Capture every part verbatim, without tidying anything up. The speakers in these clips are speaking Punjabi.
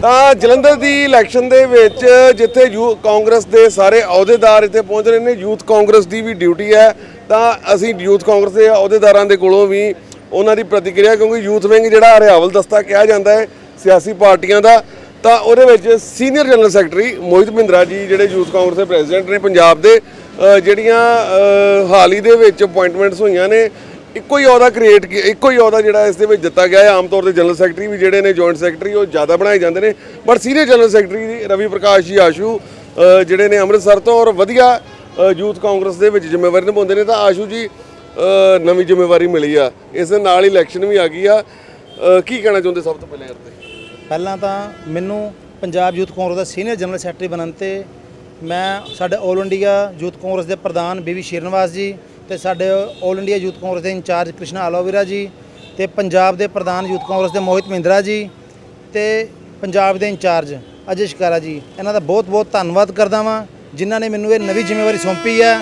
ਤਾਂ ਜਲੰਧਰ ਦੀ ਇਲੈਕਸ਼ਨ ਦੇ ਵਿੱਚ ਜਿੱਥੇ ਯੂ ਕਾਂਗਰਸ ਦੇ ਸਾਰੇ ਅਹੁਦੇਦਾਰ ਇੱਥੇ ਪਹੁੰਚ ਰਹੇ ਨੇ, ਯੂਥ ਕਾਂਗਰਸ ਦੀ ਵੀ ਡਿਊਟੀ ਹੈ। ਤਾਂ ਅਸੀਂ ਯੂਥ ਕਾਂਗਰਸ ਦੇ ਅਹੁਦੇਦਾਰਾਂ ਦੇ ਕੋਲੋਂ ਵੀ ਉਹਨਾਂ ਦੀ ਪ੍ਰਤੀਕਿਰਿਆ, ਕਿਉਂਕਿ ਯੂਥ ਵਿੰਗ ਜਿਹੜਾ ਹਰਿਆਵਲ ਦਸਤਾ ਕਿਹਾ ਜਾਂਦਾ ਹੈ ਸਿਆਸੀ ਪਾਰਟੀਆਂ ਦਾ, ਤਾਂ ਉਹਦੇ ਵਿੱਚ senior general secretary Mohit Mahindra ji ਜਿਹੜੇ ਯੂਥ ਕਾਂਗਰਸ ਦੇ ਪ੍ਰੈਜ਼ੀਡੈਂਟ ਨੇ ਪੰਜਾਬ ਦੇ, ਜਿਹੜੀਆਂ ਹਾਲ ਹੀ ਦੇ ਵਿੱਚ ਅਪੁਆਇੰਟਮੈਂਟਸ ਹੋਈਆਂ ਨੇ, ਇੱਕੋ ਹੀ ਅਹੁਦਾ ਕ੍ਰੀਏਟ ਇੱਕੋ ਹੀ ਅਹੁਦਾ ਜਿਹੜਾ ਇਸ ਦੇ ਵਿੱਚ ਦਿੱਤਾ ਗਿਆ ਹੈ। ਆਮ ਤੌਰ 'ਤੇ ਜਨਰਲ ਸੈਕਟਰੀ ਵੀ ਜਿਹੜੇ ਨੇ, ਜੁਆਇੰਟ ਸੈਕਟਰੀ ਉਹ ਜ਼ਿਆਦਾ ਬਣਾਏ ਜਾਂਦੇ ਨੇ, but senior general secretary Ravi Prakash ji Ashu ਜਿਹੜੇ ਨੇ ਅੰਮ੍ਰਿਤਸਰ ਤੋਂ, ਔਰ ਵਧੀਆ ਯੂਥ ਕਾਂਗਰਸ ਦੇ ਵਿੱਚ ਜ਼ਿੰਮੇਵਾਰੀ ਨਿਭਾਉਂਦੇ ਨੇ। ਤਾਂ ਆਸ਼ੂ ਜੀ ਨਵੀਂ ਜ਼ਿੰਮੇਵਾਰੀ ਮਿਲੀ ਆ, ਇਸ ਦੇ ਨਾਲ ਹੀ ਇਲੈਕਸ਼ਨ ਵੀ ਆ ਗਈ ਆ, ਕੀ ਕਹਿਣਾ ਚਾਹੁੰਦੇ ਸਭ ਤੋਂ ਪਹਿਲਾਂ? ਪਹਿਲਾਂ ਤਾਂ ਮੈਨੂੰ ਪੰਜਾਬ ਯੂਥ ਕਾਂਗਰਸ ਦਾ ਸੀਨੀਅਰ ਜਨਰਲ ਸੈਕਟਰੀ ਬਣਨ 'ਤੇ ਮੈਂ ਸਾਡੇ ਆਲ ਇੰਡੀਆ ਯੂਥ ਕਾਂਗਰਸ ਦੇ ਪ੍ਰਧਾਨ ਬੀਵੀ ਸ਼ੇਰਨਵਾਸ ਜੀ ਤੇ ਸਾਡੇ ਆਲ ਇੰਡੀਆ ਯੂਥ ਕਾਂਗਰਸ ਦੇ ਇੰਚਾਰਜ ਕ੍ਰਿਸ਼ਨਾ ਅਲੋਵੀਰਾ ਜੀ ਤੇ ਪੰਜਾਬ ਦੇ ਪ੍ਰਧਾਨ ਯੂਥ ਕਾਂਗਰਸ ਦੇ ਮੋਹਿਤ ਮਹਿੰਦਰਾ ਜੀ ਤੇ ਪੰਜਾਬ ਦੇ ਇੰਚਾਰਜ ਅਜੇ ਸ਼ਿਕਾਰਾ ਜੀ, ਇਹਨਾਂ ਦਾ ਬਹੁਤ ਬਹੁਤ ਧੰਨਵਾਦ ਕਰਦਾ ਵਾਂ ਜਿਨ੍ਹਾਂ ਨੇ ਮੈਨੂੰ ਇਹ ਨਵੀਂ ਜ਼ਿੰਮੇਵਾਰੀ ਸੌਂਪੀ ਹੈ।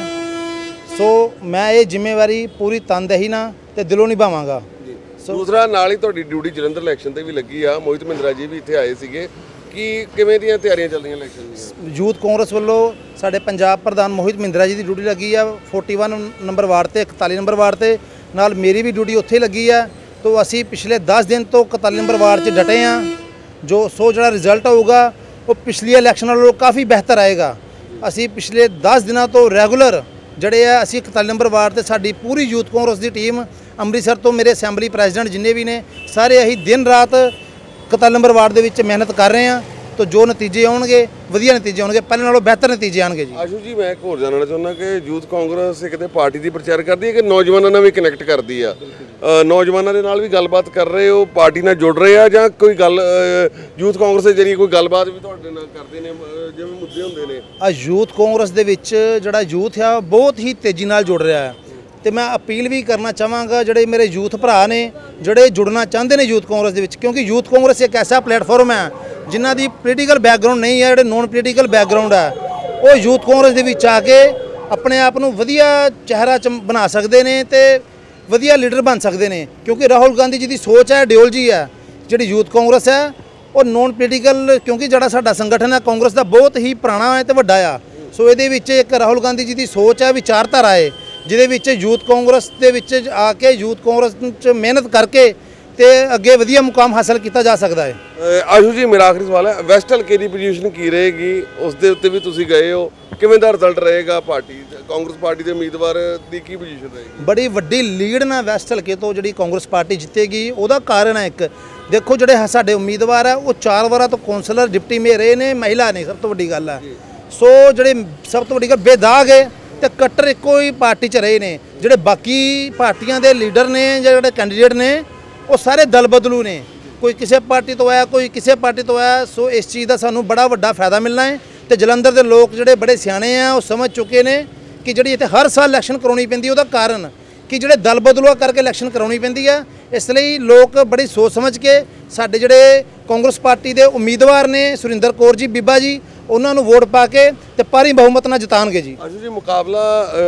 ਸੋ ਮੈਂ ਇਹ ਜ਼ਿੰਮੇਵਾਰੀ ਪੂਰੀ ਤਨਦੇਹੀ ਨਾਲ ਤੇ ਦਿਲੋਂ ਨਿਭਾਵਾਂਗਾ। ਦੂਸਰਾ ਨਾਲ ਹੀ ਤੁਹਾਡੀ ਡਿਊਟੀ ਜਲੰਧਰ ਇਲੈਕਸ਼ਨ ਤੇ ਵੀ ਲੱਗੀ ਆ, ਮੋਹਿਤ ਮਹਿੰਦਰਾ ਜੀ ਵੀ ਇੱਥੇ ਆਏ ਸੀਗੇ, ਕਿ ਕਿਵੇਂ ਦੀਆਂ ਤਿਆਰੀਆਂ ਚੱਲਦੀਆਂ ਇਲੈਕਸ਼ਨ ਦੀਆਂ? ਯੂਥ ਕਾਂਗਰਸ ਵੱਲੋਂ ਸਾਡੇ ਪੰਜਾਬ ਪ੍ਰਧਾਨ ਮੋਹਿਤ ਮਹਿੰਦਰਾ ਜੀ ਦੀ ਡਿਊਟੀ ਲੱਗੀ ਆ ਇਕਤਾਲੀ ਨੰਬਰ ਵਾਰਡ ਤੇ ਇਕਤਾਲੀ ਨੰਬਰ ਵਾਰਡ ਤੇ, ਨਾਲ ਮੇਰੀ ਵੀ ਡਿਊਟੀ ਉੱਥੇ ਲੱਗੀ ਆ। ਤੋਂ ਅਸੀਂ ਪਿਛਲੇ ਦਸ ਦਿਨ ਤੋਂ ਇਕਤਾਲੀ ਨੰਬਰ ਵਾਰਡ 'ਚ ਡਟੇ ਆ। ਜੋ ਸੋ ਜਿਹੜਾ ਰਿਜ਼ਲਟ ਹੋਊਗਾ ਉਹ ਪਿਛਲੀ ਇਲੈਕਸ਼ਨ ਨਾਲੋਂ ਕਾਫੀ ਬਿਹਤਰ ਆਏਗਾ। ਅਸੀਂ ਪਿਛਲੇ ਦਸ ਦਿਨਾਂ ਤੋਂ ਰੈਗੂਲਰ ਜਿਹੜੇ ਆ ਅਸੀਂ ਇਕਤਾਲੀ ਨੰਬਰ ਵਾਰਡ ਤੇ ਸਾਡੀ ਪੂਰੀ ਯੂਥ ਕਾਂਗਰਸ ਦੀ ਟੀਮ, ਅੰਮ੍ਰਿਤਸਰ ਤੋਂ ਮੇਰੇ ਅਸੈਂਬਲੀ ਪ੍ਰੈਜ਼ੀਡੈਂਟ ਜਿੰਨੇ ਵੀ ਨੇ, ਸਾਰੇ ਅਸੀਂ ਦਿਨ ਰਾਤ ਇਕਤਾਲੀ ਨੰਬਰ ਵਾਰਡ ਦੇ ਵਿੱਚ ਮਿਹਨਤ ਕਰ ਰਹੇ ਹਾਂ। तो जो नतीजे आउणगे वधिया नतीजे आउणगे, पहले नालों बेहतर नतीजे आउणगे जी। आशू जी, मैं एक होर जानना चाहुंदा कि यूथ कांग्रेस एक पार्टी की प्रचार करती है कि नौजवानों नाल भी कनैक्ट करती है, नौजवानों के नाल भी गलबात कर रहे हो, पार्टी नाल जुड़ रहे हैं, जां कोई गल यूथ कांग्रेस के जरिए कोई गलबात भी तुहाडे नाल करदे ने जिवें मुद्दे हुंदे ने? आ यूथ कांग्रेस दे विच जिहड़ा यूथ है बहुत ही तेजी नाल जुड़ रहा है। तो मैं अपील भी करना चाहांगा ਜਿਹੜੇ ਮੇਰੇ ਯੂਥ ਭਰਾ ਨੇ ਜਿਹੜੇ ਜੁੜਨਾ ਚਾਹੁੰਦੇ ਨੇ ਯੂਥ ਕਾਂਗਰਸ ਦੇ ਵਿੱਚ, ਕਿਉਂਕਿ ਯੂਥ ਕਾਂਗਰਸ ਇੱਕ ਐਸਾ ਪਲੇਟਫਾਰਮ ਹੈ ਜਿਨ੍ਹਾਂ ਦੀ ਪੋਲੀਟੀਕਲ ਬੈਕਗ੍ਰਾਉਂਡ ਨਹੀਂ ਹੈ, ਜਿਹੜੇ ਨੋਨ ਪੋਲੀਟੀਕਲ ਬੈਕਗ੍ਰਾਉਂਡ ਹੈ, ਉਹ ਯੂਥ ਕਾਂਗਰਸ ਦੇ ਵਿੱਚ ਆ ਕੇ ਆਪਣੇ ਆਪ ਨੂੰ ਵਧੀਆ ਚਿਹਰਾ ਬਣਾ ਸਕਦੇ ਨੇ ਤੇ ਵਧੀਆ ਲੀਡਰ ਬਣ ਸਕਦੇ ਨੇ। ਕਿਉਂਕਿ ਰਾਹੁਲ ਗਾਂਧੀ ਜੀ ਦੀ ਸੋਚ ਹੈ, ਆਈਡੀਓਲੋਜੀ ਹੈ, ਜਿਹੜੀ ਯੂਥ ਕਾਂਗਰਸ ਹੈ ਉਹ ਨੋਨ ਪੋਲੀਟੀਕਲ, ਕਿਉਂਕਿ ਜਿਹੜਾ ਸਾਡਾ ਸੰਗਠਨ ਹੈ ਕਾਂਗਰਸ ਦਾ ਬਹੁਤ ਹੀ ਪੁਰਾਣਾ ਹੈ ਤੇ ਵੱਡਾ ਆ। ਸੋ ਇਹਦੇ ਵਿੱਚ ਇੱਕ ਰਾਹੁਲ ਗਾਂਧੀ ਜੀ ਦੀ ਸੋਚ ਹੈ, ਵਿਚਾਰਧਾਰਾ ਹੈ, ਜਿਹਦੇ ਵਿੱਚ ਯੂਥ ਕਾਂਗਰਸ ਦੇ ਵਿੱਚ ਆ ਕੇ ਯੂਥ ਕਾਂਗਰਸ 'ਚ ਮਿਹਨਤ ਕਰਕੇ ਤੇ ਅੱਗੇ ਵਧੀਆ ਮੁਕਾਮ ਹਾਸਲ ਕੀਤਾ ਜਾ ਸਕਦਾ ਹੈ। ਆਸ਼ੂ ਜੀ, ਮੇਰਾ ਆਖਰੀ ਸਵਾਲ ਹੈ, ਵੈਸਟ ਹਲਕੇ ਦੀ ਪੋਜੀਸ਼ਨ ਕੀ ਰਹੇਗੀ? ਉਸ ਦੇ ਉੱਤੇ ਵੀ ਤੁਸੀਂ ਗਏ ਹੋ, ਕਿਵੇਂ ਦਾ ਰਿਜ਼ਲਟ ਰਹੇਗਾ? ਪਾਰਟੀ ਕਾਂਗਰਸ ਪਾਰਟੀ ਦੇ ਉਮੀਦਵਾਰ ਦੀ ਕੀ ਪੋਜੀਸ਼ਨ ਰਹੇਗੀ? ਬੜੀ ਵੱਡੀ ਲੀਡ ਨਾਲ ਵੈਸਟ ਹਲਕੇ ਤੋਂ ਜਿਹੜੀ ਕਾਂਗਰਸ ਪਾਰਟੀ ਜਿੱਤੇਗੀ। ਉਹਦਾ ਕਾਰਨ ਹੈ ਇੱਕ, ਦੇਖੋ ਜਿਹੜੇ ਸਾਡੇ ਉਮੀਦਵਾਰ ਹੈ ਉਹ ਚਾਰ ਵਾਰਾਂ ਤੋਂ ਕੌਂਸਲਰ ਡਿਪਟੀ ਮੇਅਰ ਰਹੇ ਨੇ, ਮਹਿਲਾ ਨੇ, ਸਭ ਤੋਂ ਵੱਡੀ ਗੱਲ ਹੈ। ਸੋ ਜਿਹੜੇ ਸਭ ਤੋਂ ਵੱਡੀ ਗੱਲ ਬੇਦਾਗ ਹੈ ਤੇ ਕੱਟਰ ਇੱਕੋ ਹੀ ਪਾਰਟੀ 'ਚ ਰਹੇ ਨੇ। ਜਿਹੜੇ ਬਾਕੀ ਪਾਰਟੀਆਂ ਦੇ ਲੀਡਰ ਨੇ ਜਾਂ ਜਿਹੜੇ ਕੈਂਡੀਡੇਟ ਨੇ ਉਹ ਸਾਰੇ ਦਲ ਬਦਲੂ ਨੇ, ਕੋਈ ਕਿਸੇ ਪਾਰਟੀ ਤੋਂ ਆਇਆ, ਕੋਈ ਕਿਸੇ ਪਾਰਟੀ ਤੋਂ ਆਇਆ। ਸੋ ਇਸ ਚੀਜ਼ ਦਾ ਸਾਨੂੰ ਬੜਾ ਵੱਡਾ ਫਾਇਦਾ ਮਿਲਣਾ ਹੈ ਤੇ ਜਲੰਧਰ ਦੇ ਲੋਕ ਜਿਹੜੇ ਬੜੇ ਸਿਆਣੇ ਆ ਉਹ ਸਮਝ ਚੁੱਕੇ ਨੇ ਕਿ ਜਿਹੜੀ ਇੱਥੇ ਹਰ ਸਾਲ ਇਲੈਕਸ਼ਨ ਕਰਾਉਣੀ ਪੈਂਦੀ ਉਹਦਾ ਕਾਰਨ ਕਿ ਜਿਹੜੇ ਦਲ ਬਦਲੂਆ ਕਰਕੇ ਇਲੈਕਸ਼ਨ ਕਰਾਉਣੀ ਪੈਂਦੀ ਆ। ਇਸ ਲਈ ਲੋਕ ਬੜੀ ਸੋਚ ਸਮਝ ਕੇ ਸਾਡੇ ਜਿਹੜੇ ਕਾਂਗਰਸ ਪਾਰਟੀ ਦੇ ਉਮੀਦਵਾਰ ਨੇ ਸੁਰਿੰਦਰ ਕੌਰ ਜੀ ਬੀਬਾ ਜੀ, ਉਹਨਾਂ ਨੂੰ ਵੋਟ ਪਾ ਕੇ ਤੇ ਭਾਰੀ ਬਹੁਮਤ ਨਾਲ ਜਿਤਾਣਗੇ ਜੀ। ਆਸ਼ੂ ਜੀ, ਮੁਕਾਬਲਾ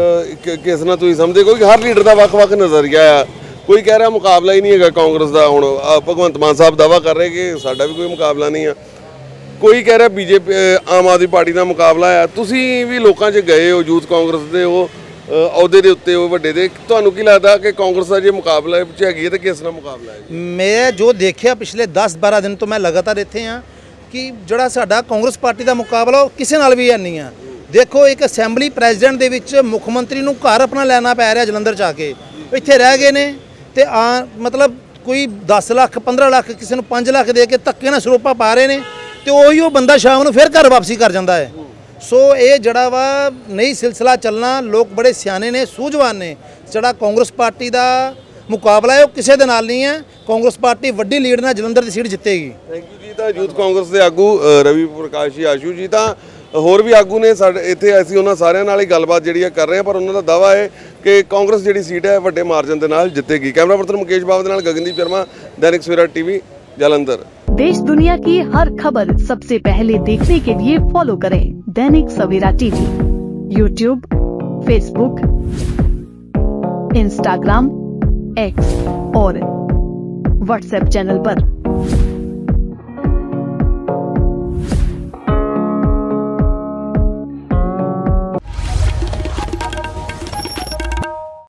ਕਿਸ ਨਾਲ ਤੁਸੀਂ ਸਮਝਦੇ? ਕੋਈ ਹਰ ਲੀਡਰ ਦਾ ਵੱਖ-ਵੱਖ ਨਜ਼ਰੀਆ ਆ, ਕੋਈ ਕਹਿ ਰਿਹਾ ਮੁਕਾਬਲਾ ਹੀ ਨਹੀਂ ਹੈਗਾ ਕਾਂਗਰਸ ਦਾ। ਹੁਣ ਭਗਵੰਤ ਮਾਨ ਸਾਹਿਬ ਦਾਅਵਾ ਕਰ ਰਹੇ ਕਿ ਸਾਡਾ ਵੀ ਕੋਈ ਮੁਕਾਬਲਾ ਨਹੀਂ ਆ, ਕੋਈ ਕਹਿ ਰਿਹਾ ਬੀਜੇਪੀ ਆਮ ਆਦਮੀ ਪਾਰਟੀ ਦਾ ਮੁਕਾਬਲਾ ਆ। ਤੁਸੀਂ ਵੀ ਲੋਕਾਂ 'ਚ ਗਏ ਹੋ, ਯੂਥ ਕਾਂਗਰਸ ਦੇ ਉਹ ਅਹੁਦੇ ਦੇ ਉੱਤੇ, ਉਹ ਵੱਡੇ ਦੇ, ਤੁਹਾਨੂੰ ਕੀ ਲੱਗਦਾ ਕਿ ਕਾਂਗਰਸ ਦਾ ਜੇ ਮੁਕਾਬਲਾ ਵਿੱਚ ਹੈਗੀ ਹੈ ਤਾਂ ਕਿਸ ਨਾਲ ਮੁਕਾਬਲਾ ਹੈ? ਮੈਂ ਜੋ ਦੇਖਿਆ ਪਿਛਲੇ ਦਸ ਬਾਰਾਂ ਦਿਨ ਤੋਂ ਮੈਂ ਲਗਾਤਾਰ ਇੱਥੇ ਹਾਂ ਕਿ ਜਿਹੜਾ ਸਾਡਾ ਕਾਂਗਰਸ ਪਾਰਟੀ ਦਾ ਮੁਕਾਬਲਾ ਉਹ ਕਿਸੇ ਨਾਲ ਵੀ ਨਹੀਂ ਆ। ਦੇਖੋ, ਇੱਕ ਅਸੈਂਬਲੀ ਪ੍ਰੈਜ਼ੀਡੈਂਟ ਦੇ ਵਿੱਚ ਮੁੱਖ ਮੰਤਰੀ ਨੂੰ ਘਰ ਆਪਣਾ ਲੈਣਾ ਪੈ ਰਿਹਾ ਜਲੰਧਰ 'ਚ ਆ ਕੇ, ਇੱਥੇ ਰਹਿ ਗਏ ਨੇ ਤੇ ਆ ਮਤਲਬ ਕੋਈ ਦਸ ਲੱਖ ਪੰਦਰਾਂ ਲੱਖ ਕਿਸੇ ਨੂੰ ਪੰਜ ਲੱਖ ਦੇ ਕੇ ਧੱਕੇ ਨਾਲ ਸਰੋਪਾ ਪਾ ਰਹੇ ਨੇ ਤੇ ਉਹੀ ਉਹ ਬੰਦਾ ਸ਼ਾਮ ਨੂੰ ਫਿਰ ਘਰ ਵਾਪਸੀ ਕਰ ਜਾਂਦਾ ਹੈ। ਸੋ ਇਹ ਜਿਹੜਾ ਵਾ ਨਹੀਂ ਸਿਲਸਿਲਾ ਚੱਲਣਾ। ਲੋਕ ਬੜੇ ਸਿਆਣੇ ਨੇ, ਸੂਝਵਾਨ ਨੇ। ਜਿਹੜਾ ਕਾਂਗਰਸ ਪਾਰਟੀ ਦਾ ਮੁਕਾਬਲਾ ਹੈ ਉਹ ਕਿਸੇ ਦੇ ਨਾਲ ਨਹੀਂ ਹੈ। ਕਾਂਗਰਸ ਪਾਰਟੀ ਵੱਡੀ ਲੀਡ ਨਾਲ ਜਲੰਧਰ ਦੀ ਸੀਟ ਜਿੱਤੇਗੀ। Thank you ji. ਤਾਂ ਯੂਥ ਕਾਂਗਰਸ ਦੇ ਆਗੂ ਰਵੀ ਪ੍ਰਕਾਸ਼ ਜੀ ਆਸ਼ੂ ਜੀ, ਤਾਂ ਹੋਰ ਵੀ ਆਗੂ ਨੇ ਸਾਡੇ ਇੱਥੇ, ਅਸੀਂ ਉਹਨਾਂ ਸਾਰਿਆਂ ਨਾਲ ਹੀ ਗੱਲਬਾਤ ਜਿਹੜੀ ਕਰ ਰਹੇ ਹਾਂ, ਪਰ ਉਹਨਾਂ ਦਾ ਦਾਅਵਾ ਹੈ ਕਿ ਕਾਂਗਰਸ ਜਿਹੜੀ ਸੀਟ ਹੈ ਵੱਡੇ ਮਾਰਜਨ ਦੇ ਨਾਲ ਜਿੱਤੇਗੀ। ਕੈਮਰਾ ਪਰਸਨ मुकेश बाबू के नाल गगनदीप शर्मा, दैनिक सवेरा टीवी, जलंधर। देश दुनिया की हर खबर सबसे पहले देखने के लिए फॉलो करें Dainik Savera TV, YouTube, Facebook, Instagram, X और व्हाट्सएप चैनल पर।